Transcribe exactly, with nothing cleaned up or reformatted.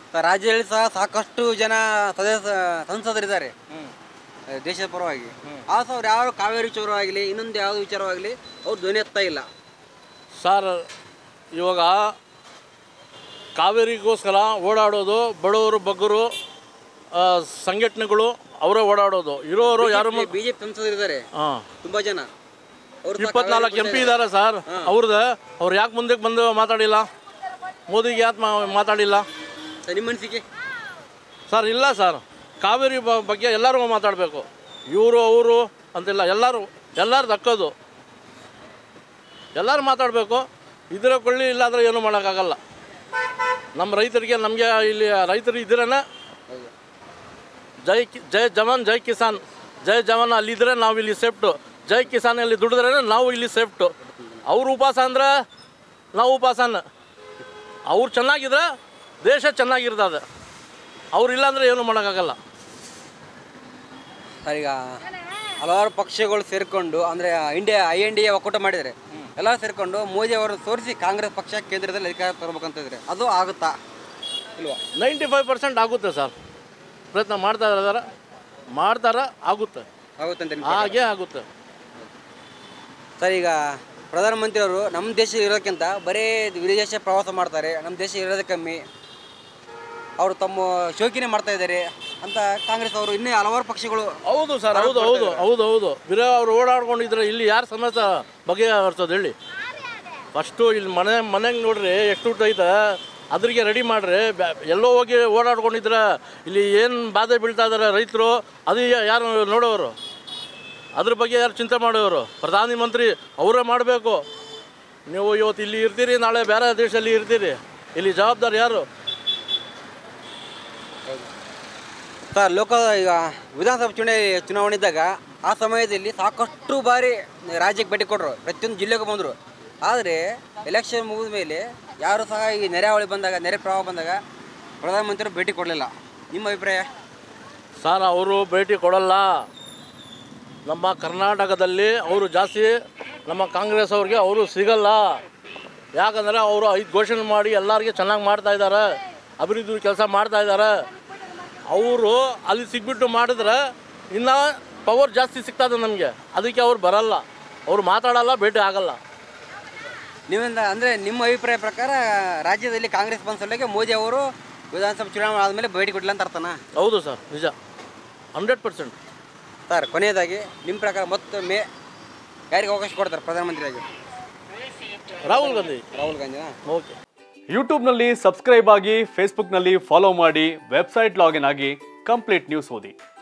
ರಾಜ್ಯದಲ್ಲಿ ಸಹ ಸಾಕಷ್ಟು ಜನ ಸದಸ್ಯ ಸಂಸದರಿದ್ದಾರೆ ದೇಶದ ಪರವಾಗಿ. ಆ ಸಹ ಅವ್ರು ಯಾವ ಕಾವೇರಿ ವಿಚಾರವಾಗಲಿ ಇನ್ನೊಂದು ಯಾವುದೇ ವಿಚಾರವಾಗಲಿ ಅವ್ರು ಧ್ವನಿ ಎತ್ತಾ ಇಲ್ಲ ಸರ್. ಇವಾಗ ಕಾವೇರಿಗೋಸ್ಕರ ಓಡಾಡೋದು ಬಡವರು ಬಗ್ಗರು ಸಂಘಟನೆಗಳು ಅವರೇ ಓಡಾಡೋದು. ಇರೋರು ಯಾರು ಬಿಜೆಪಿ ಸಂಸದರಿದ್ದಾರೆ ತುಂಬಾ ಜನ, ಇಪ್ಪತ್ನಾಲ್ಕು ಎಂ ಪಿ ಇದ್ದಾರೆ ಸರ್. ಅವ್ರದ್ದು ಅವ್ರು ಯಾಕೆ ಮುಂದಕ್ಕೆ ಬಂದು ಮಾತಾಡಿಲ್ಲ? ಮೋದಿಗೆ ಯಾಕೆ ಮಾತಾಡಿಲ್ಲ ನಿಮ್ಮ ಅನಿಸಿಕೆ ಸರ್? ಇಲ್ಲ ಸರ್, ಕಾವೇರಿ ಬಗ್ಗೆ ಎಲ್ಲರೂ ಮಾತಾಡಬೇಕು. ಇವರು ಅವರು ಅಂತಿಲ್ಲ, ಎಲ್ಲರೂ ಎಲ್ಲರೂ ದಕ್ಕೋದು, ಎಲ್ಲರೂ ಮಾತಾಡಬೇಕು. ಇದರ ಕೊಳ್ಳಿ ಇಲ್ಲಾಂದರೆ ಏನೂ ಮಾಡೋಕ್ಕಾಗಲ್ಲ. ನಮ್ಮ ರೈತರಿಗೆ ನಮಗೆ ಇಲ್ಲಿ ರೈತರು ಇದ್ರೇ ಜೈ ಜೈ ಜವಾನ್ ಜೈ ಕಿಸಾನ್, ಜೈ ಜವಾನ್ ಅಲ್ಲಿದ್ದರೆ ನಾವು ಇಲ್ಲಿ ಸೇಫ್ಟು, ಜೈ ಕಿಸಾನ್ ಅಲ್ಲಿ ದುಡಿದ್ರೆ ನಾವು ಇಲ್ಲಿ ಸೇಫ್ಟು. ಅವ್ರು ಉಪವಾಸ ಅಂದ್ರೆ ನಾವು ಉಪವಾಸನ. ಅವ್ರು ಚೆನ್ನಾಗಿದ್ರೆ ದೇಶ ಚೆನ್ನಾಗಿರ್ತದೆ, ಅವ್ರು ಇಲ್ಲಾಂದರೆ ಏನೂ ಮಾಡೋಕ್ಕಾಗಲ್ಲ ಸರ್. ಈಗ ಹಲವಾರು ಪಕ್ಷಗಳು ಸೇರಿಕೊಂಡು ಅಂದರೆ India I N D A ಒಕ್ಕೂಟ ಮಾಡಿದರೆ ಎಲ್ಲ ಸೇರಿಕೊಂಡು ಮೋದಿ ಅವರು ತೋರಿಸಿ ಕಾಂಗ್ರೆಸ್ ಪಕ್ಷ ಕೇಂದ್ರದಲ್ಲಿ ಅಧಿಕಾರ ತರಬೇಕಂತ ಇದ್ರೆ ಅದು ಆಗುತ್ತಾ ಇಲ್ವಾ? ನೈಂಟಿ ಫೈವ್ ಪರ್ಸೆಂಟ್ ಆಗುತ್ತೆ ಸರ್. ಪ್ರಯತ್ನ ಮಾಡ್ತಾ ಇದ್ದಾರೆ, ಮಾಡ್ತಾರ, ಆಗುತ್ತೆ ಆಗುತ್ತೆ ಹಾಗೆ ಆಗುತ್ತೆ ಸರ್. ಈಗ ಪ್ರಧಾನಮಂತ್ರಿಯವರು ನಮ್ಮ ದೇಶ ಇರೋದಕ್ಕಿಂತ ಬರೀ ವಿದೇಶ ಪ್ರವಾಸ ಮಾಡ್ತಾರೆ, ನಮ್ಮ ದೇಶ ಇರೋದೇ ಕಮ್ಮಿ, ಅವರು ತಮ್ಮ ಶೋಕಿನೇ ಮಾಡ್ತಾ ಇದ್ದಾರೆ ಅಂತ ಕಾಂಗ್ರೆಸ್ ಅವರು ಇನ್ನೂ ಹಲವಾರು ಪಕ್ಷಗಳು. ಹೌದು ಸರ್, ಹೌದು ಹೌದು ಹೌದು ಹೌದು ಬಿರೋ ಅವ್ರು ಓಡಾಡ್ಕೊಂಡಿದ್ರೆ ಇಲ್ಲಿ ಯಾರು ಸಮಸ್ಯೆ ಬಗೆಹರಿಸೋದು ಹೇಳಿ? ಫಸ್ಟು ಇಲ್ಲಿ ಮನೆ ಮನೆಗೆ ನೋಡ್ರಿ ಎಷ್ಟು ಊಟ ಐತೆ, ಅದ್ರಿಗೆ ರೆಡಿ ಮಾಡಿರಿ. ಎಲ್ಲೋ ಹೋಗಿ ಓಡಾಡ್ಕೊಂಡಿದ್ರೆ ಇಲ್ಲಿ ಏನು ಬಾಧೆ ಬೀಳ್ತಾ ಇದ್ದಾರೆ ರೈತರು, ಅದು ಯಾರು ನೋಡೋರು? ಅದ್ರ ಬಗ್ಗೆ ಯಾರು ಚಿಂತೆ ಮಾಡೋರು? ಪ್ರಧಾನಿ ಮಂತ್ರಿ ಅವರೇ ಮಾಡಬೇಕು. ನೀವು ಇವತ್ತು ಇಲ್ಲಿ ಇರ್ತೀರಿ, ನಾಳೆ ಬೇರೆ ದೇಶದಲ್ಲಿ ಇರ್ತೀರಿ, ಇಲ್ಲಿ ಜವಾಬ್ದಾರಿ ಯಾರು ಸರ್? ಲೋಕ ಈಗ ವಿಧಾನಸಭಾ ಚುನಾವಣೆ ಚುನಾವಣೆ ಇದ್ದಾಗ ಆ ಸಮಯದಲ್ಲಿ ಸಾಕಷ್ಟು ಬಾರಿ ರಾಜ್ಯಕ್ಕೆ ಭೇಟಿ ಕೊಟ್ಟರು, ಪ್ರತಿಯೊಂದು ಜಿಲ್ಲೆಗೂ ಬಂದರು. ಆದರೆ ಎಲೆಕ್ಷನ್ ಮುಗಿದ ಮೇಲೆ ಯಾರು ಸಹ ಈ ನೆರೆ ಹಾವಳಿ ಬಂದಾಗ, ನೆರೆ ಪ್ರವಾಹ ಬಂದಾಗ ಪ್ರಧಾನಮಂತ್ರಿಯವರು ಭೇಟಿ ಕೊಡಲಿಲ್ಲ. ನಿಮ್ಮ ಅಭಿಪ್ರಾಯ ಸರ್? ಅವರು ಭೇಟಿ ಕೊಡಲ್ಲ. ನಮ್ಮ ಕರ್ನಾಟಕದಲ್ಲಿ ಅವರು ಜಾಸ್ತಿ ನಮ್ಮ ಕಾಂಗ್ರೆಸ್ ಅವ್ರಿಗೆ ಅವರು ಸಿಗಲ್ಲ. ಯಾಕಂದರೆ ಅವರು ಐದು ಘೋಷಣೆ ಮಾಡಿ ಎಲ್ಲರಿಗೆ ಚೆನ್ನಾಗಿ ಮಾಡ್ತಾ ಇದ್ದಾರೆ, ಅಭಿವೃದ್ಧಿ ಕೆಲಸ ಮಾಡ್ತಾ ಇದ್ದಾರೆ. ಅವರು ಅಲ್ಲಿ ಸಿಗ್ಬಿಟ್ಟು ಮಾಡಿದ್ರೆ ಇನ್ನು ಪವರ್ ಜಾಸ್ತಿ ಸಿಗ್ತದೆ ನಮಗೆ, ಅದಕ್ಕೆ ಅವ್ರು ಬರಲ್ಲ, ಅವ್ರು ಮಾತಾಡಲ್ಲ, ಭೇಟಿ ಆಗಲ್ಲ. ನೀವಿಂದ ಅಂದರೆ ನಿಮ್ಮ ಅಭಿಪ್ರಾಯ ಪ್ರಕಾರ ರಾಜ್ಯದಲ್ಲಿ ಕಾಂಗ್ರೆಸ್ ಬಂದ ಸಲುವಾಗಿ ಮೋದಿ ಅವರು ವಿಧಾನಸಭಾ ಚುನಾವಣೆ ಆದಮೇಲೆ ಭೇಟಿ ಕೊಡಲಿಲ್ಲ ಅಂತ ಅರ್ಥನಾ? ಹೌದು ಸರ್, ನಿಜ, ಹಂಡ್ರೆಡ್ ಪರ್ಸೆಂಟ್ ಸರ್. ಕೊನೆಯದಾಗಿ ನಿಮ್ಮ ಪ್ರಕಾರ ಮತ್ತೊಮ್ಮೆ ಯಾರಿಗೆ ಅವಕಾಶ ಕೊಡ್ತಾರೆ ಪ್ರಧಾನಮಂತ್ರಿಯಾಗಿ? ರಾಹುಲ್ ಗಾಂಧಿ. ರಾಹುಲ್ ಗಾಂಧಿನಾ? ಓಕೆ. ಯೂಟ್ಯೂಬ್ನಲ್ಲಿ ಸಬ್ಸ್ಕ್ರೈಬ್ ಆಗಿ, ಫೇಸ್ಬುಕ್ನಲ್ಲಿ ಫಾಲೋ ಮಾಡಿ, ವೆಬ್ಸೈಟ್ ಲಾಗಿನ್ ಆಗಿ ಕಂಪ್ಲೀಟ್ ನ್ಯೂಸ್ ಓದಿ.